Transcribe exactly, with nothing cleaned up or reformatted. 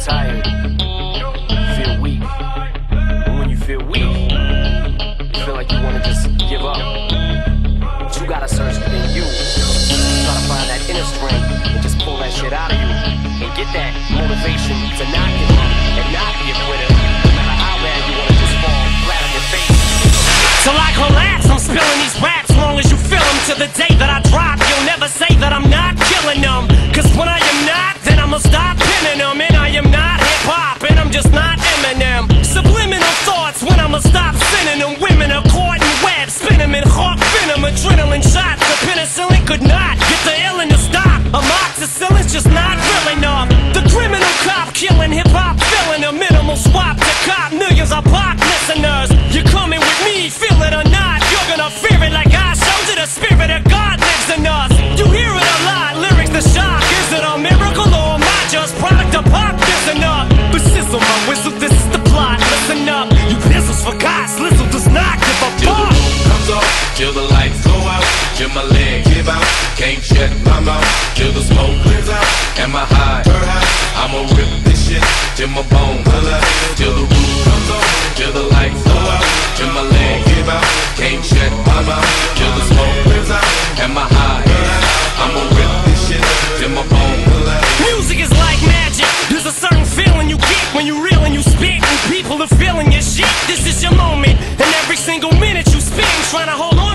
tired, you feel weak. And when you feel weak, you feel like you wanna just give up. But you gotta search within you. Try to find that inner strength and just pull that shit out of you. And get that motivation to not give up and not be a quitter. No matter how bad you wanna just fall flat on your face. Till I collapse, I'm spilling these raps. Long as you feel them, to the day that I drop, you'll never say that I'm not killing them. Cause when I am not, then I'ma stop pinning them. And I am not hip-hop, and I'm just not Eminem. Subliminal thoughts when I'ma stop sending them. Women are caught in web, spin them in hawk venom. Adrenaline shots, the penicillin could not get the illin to stop. Amoxicillin's just not real enough. The criminal cop killing hip-hop, filling a minimal swap to cop millions of pop listeners. You're coming with me, feel it or not, you're gonna fear it like I showed you. The spirit of God lives in us. You hear it a lot, lyrics the shock. Is it a miracle or am I just product of pop? Listen up, but sizzle my whistle, this is the plot. Listen up, you pistols for God, Slizzle does not give a Till the fuck. roof comes off, till the lights go out, till my leg give out, can't shut my mouth, till the smoke clears out, and my high, I'ma rip this shit, till my bones holler, till the roof comes off, till the lights go out, till my leg give out, can't shut my mouth, till the smoke clears out, and my high, I'ma rip this shit, till my bones holler. Music is like magic. There's a certain feeling you get when you reel and you spit, and people are feeling your shit. This is your moment, and every single minute you spend trying to hold on